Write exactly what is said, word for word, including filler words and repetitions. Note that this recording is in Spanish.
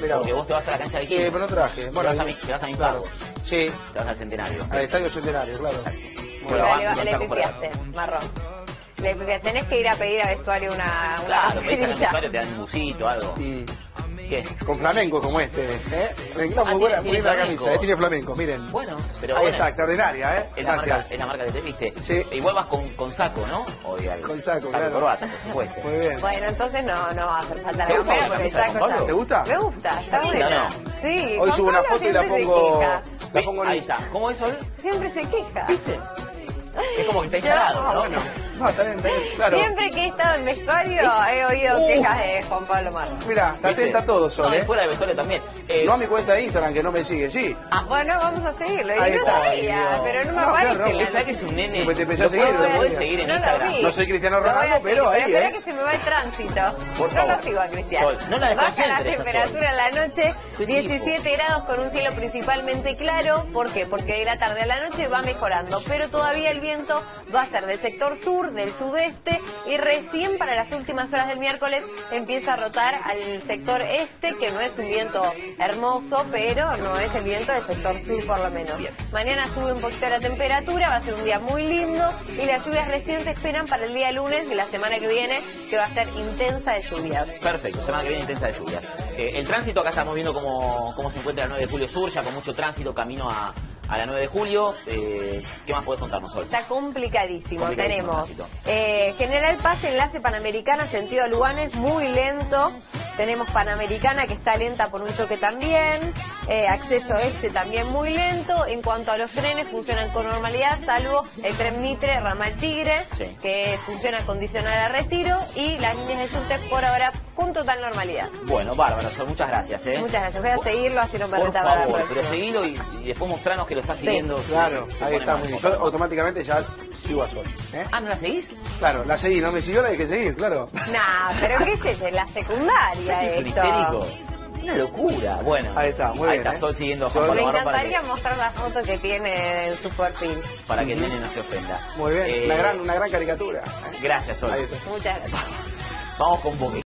Mirá porque vos. vos te vas a la cancha de Sí, Quilmes. pero no traje. Te Bueno, vas a, ahí- mi- te vas a mis claro. pagos. Sí, Te vas al Centenario. al Estadio Centenario, claro. Exacto. Muy Bueno, bien. va, Le, con le Chaco por pifiaste, Marrón. Le pifiaste. Tenés que ir a pedir a vestuario una, una Claro, pedís en el camperita. vestuario, te dan un busito, algo. Mm. ¿Qué? Con flamenco como este, ¿eh? Una Ah, muy buena, tiene- muy linda tiene camisa, flamenco. ¿eh? Tiene flamenco, miren. Bueno, pero Ahí bueno, está, extraordinaria, ¿eh? es la, marca, Gracias. es la marca que te viste. Sí. Y vuelvas con, con saco, ¿no? Obvio, Con saco, saco claro. y corbata, por supuesto. Muy bien. Bueno, entonces no, no va a hacer falta la ¿Te gusta campera la porque el camisa de saco Juan ya... Pablo? ¿Te gusta? Me gusta, está Está linda, buena. ¿no? Sí, Hoy Juan subo una Pablo foto y la siempre se pongo... queja. La pongo en Ahí el... está. ¿Cómo es, Sol? Siempre se queja. ¿Viste? Es como que está Yo- instalado, Ah, ¿no? bueno. No, está bien, está bien, claro. Siempre que he estado en vestuario he oído Uh. quejas de Juan Pablo Marrón. Mira, está ¿Viste? atenta a todo, Sol, No, y ¿eh? fuera de vestuario también. Eh, No a mi cuenta de Instagram, que no me sigue, sí. Bueno, vamos a seguirlo. Y Ahí no está. sabía, Ay, Dios. pero no me No, aparece. claro, la ¿Sabes que es noticia. un nene? Después te empecé a Lo seguir, puedes- lo podés vi. seguir en No lo Instagram. vi. No soy Cristiano Lo voy a Ronaldo, seguir, pero ahí, espera ¿eh? que se me va el tránsito. Por no favor. lo sigo a Cristiano. Sol, no la Baja la desconcentres a Sol. temperatura en la noche, ¿Qué diecisiete grados con un cielo principalmente claro. ¿Por qué? Porque de la tarde a la noche va mejorando, pero todavía el viento va a ser del sector sur, del sudeste, y recién para las últimas horas del miércoles empieza a rotar al sector este, que no es un viento hermoso, pero no es el viento del sector sur por lo menos. Bien. Mañana sube un poquito la temperatura, va a ser un día muy lindo y las lluvias recién se esperan para el día lunes y la semana que viene, que va a ser intensa de lluvias. Perfecto, semana que viene intensa de lluvias. Eh, el tránsito, acá estamos viendo cómo, cómo se encuentra la nueve de julio sur, ya con mucho tránsito, camino a, a la nueve de julio. Eh, ¿Qué más podés contarnos hoy? Está complicadísimo. Complicadísimo Tenemos el tránsito. eh, General Paz, enlace Panamericana, sentido Luganes, muy lento. Tenemos Panamericana, que está lenta por un choque también. Eh, acceso este también muy lento. En cuanto a los trenes, funcionan con normalidad, salvo el tren Mitre, ramal Tigre, Sí. que funciona condicional a retiro. Y las líneas de subte por ahora con total normalidad. Bueno, bárbaro, Sol, muchas gracias. ¿eh? Muchas gracias. Voy a seguirlo, así no me Por retaba la favor, pero próxima. seguilo y, y después mostranos que lo estás Sí. siguiendo. Sí, Claro, sí, se ahí pone está, mal, muy bien. por Yo favor. automáticamente ya sigo a Sol, ¿eh? Ah, ¿no la seguís? Claro, la seguí, no me siguió, la hay que seguir, claro. Nah, pero ¿qué es esto? La secundaria ¿Sabes que es un esto. histérico? Una locura. Bueno, Ahí está, muy ahí bien, está ¿eh? Sol siguiendo a Sol. Juan Me Pablo Marrón para encantaría que, mostrar la foto que tiene en su perfil. para que el nene no se ofenda. Muy bien, Eh, una gran, una gran caricatura. ¿eh? Gracias, Sol. Ahí está. Muchas gracias. Vamos con Boca.